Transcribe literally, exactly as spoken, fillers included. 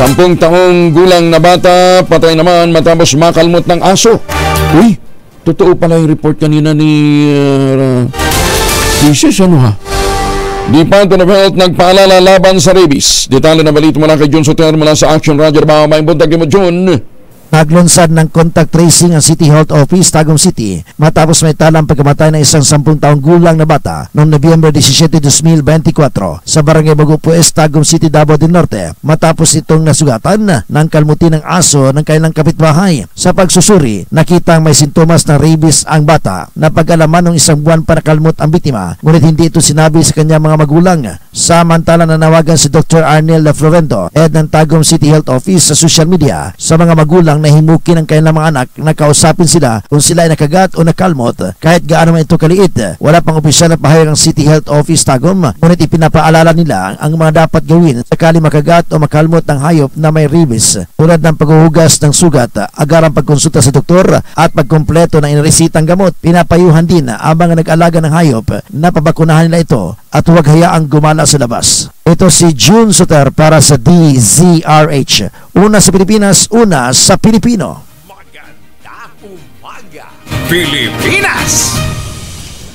Sampung taong gulang na bata, patay naman matapos makalmot ng aso. Uy, totoo pala yung report kanina ni uh, Jesus, ano ha? Department of Health nagpaalala laban sa rabies. Detalye na balito mula kay John Soter mula sa Action Radio. Bawa may buntag mo, John. Naglunsad ng contact tracing ang City Health Office, Tagum City, matapos may talang pagkamatay ng isang sampung taong gulang na bata noong Nobyembre seventeen, twenty twenty-four sa Barangay Bagupues, Tagum City, Davao del Norte, matapos itong nasugatan ng kalmuti ng aso ng kanilang kapitbahay. Sa pagsusuri, nakitang may sintomas ng rabies ang bata na pag-alaman ng isang buwan pa nakalmot ang biktima, ngunit hindi ito sinabi sa kanyang mga magulang. Samantalang nanawagan si Doctor Arnel Florento, head ng Tagum City Health Office, sa social media sa mga magulang na himukin ang kanilang mga anak na kausapin sila kung sila ay nakagat o nakalmot kahit gaano man ito kaliit. Wala pang opisyal na pahayag ang City Health Office Tagum, ngunit ipinapaalala nila ang mga dapat gawin sakali makagat o makalmot ng hayop na may rabies, tulad ng paghuhugas ng sugat, agarang pagkonsulta sa doktor at pagkumpleto ng iniresitang gamot. Pinapayuhan din abang nag-alaga ng hayop na pabakunahan nila ito at huwag hayaang gumala sa labas. Ito si June Soter para sa D Z R H. Una sa Pilipinas, una sa Pilipino. Magandang umaga, Pilipinas!